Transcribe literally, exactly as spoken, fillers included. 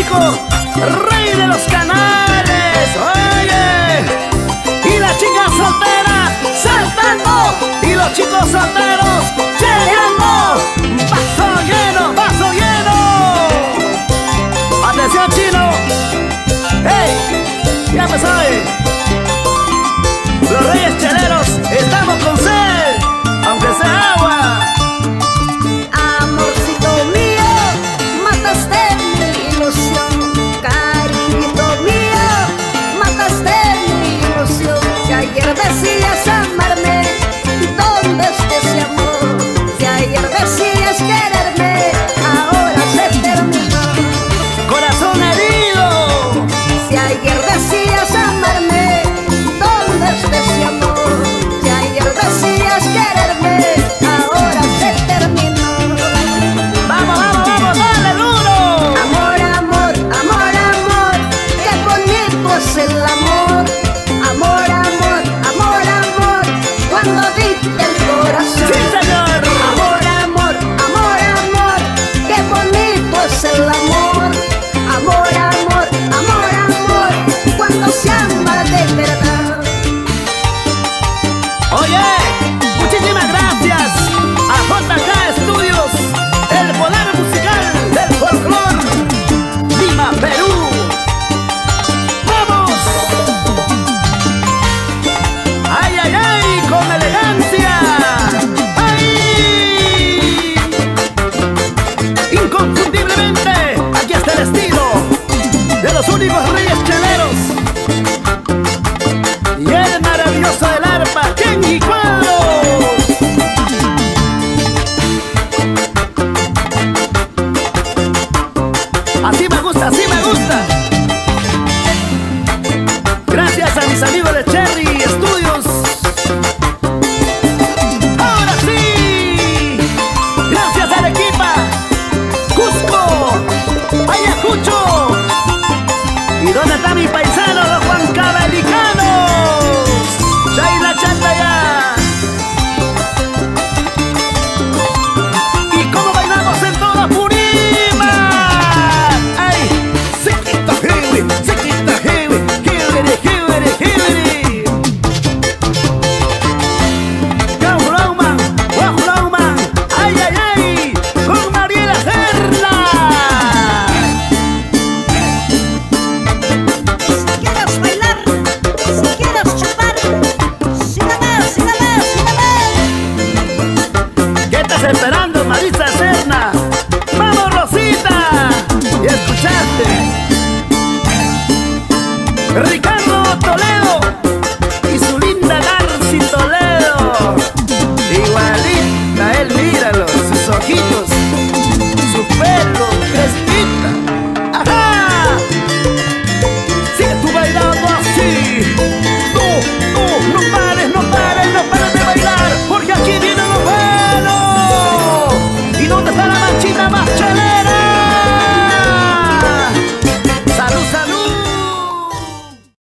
México, rey de los canales. Oye, y las chicas solteras saltando, y los chicos solteros llegando. Vaso lleno, vaso lleno. Atención, chino. Hey, ya me sabe. Los reyes cheleros estamos con sed, aunque sea agua. Amorcito mío, mataste mi ilusión. Cariñito mío, mataste mi ilusión. Que ayer decías amarme, ¿dónde está ese amor? Si ayer decías quererme, ahora se terminó. Corazón herido. Si ayer decías amarme, ¿dónde está ese amor? Si ayer decías quererme, ahora se terminó. Vamos, vamos, vamos, dale duro. Amor, amor, amor, amor, qué bonito es el amor. Amor, amor, amor, amor, cuando diste el corazón. Sí, señor. Amor, amor, amor, amor, qué bonito es el amor. Amor, amor, amor, amor, cuando se ama de verdad. Oye, muchísimas gracias a J K Studios, el poder musical del folclor. ¡Viva Perú! ¡Vamos! ¡Ay, ay, ay! ¡Con elegancia! ¡Ay! Inconfundiblemente, aquí está el estilo de los únicos reyes cheleros y el maravilloso del arpa, Kenji Cuadros. Así me gusta, así me gusta. Gracias a mis amigos de Cherry Studios. Ahora sí. Gracias a Arequipa, Cusco, Ayacucho. ¿Y dónde está mi paisano, los huancavelicanos? Shaila Chataya. ¿Y cómo bailamos en toda Purima? ¡Ay! Sequita hiwi, sequita hiwi, hiwiri, hiwiri, hiwiri. Guajulauman, guajulauman, ay, ay, ay, con Mariela Serna. Si quieres bailar, si quieres chupar, sígame, sígame, sígame. ¿Qué estás esperando, Marisa?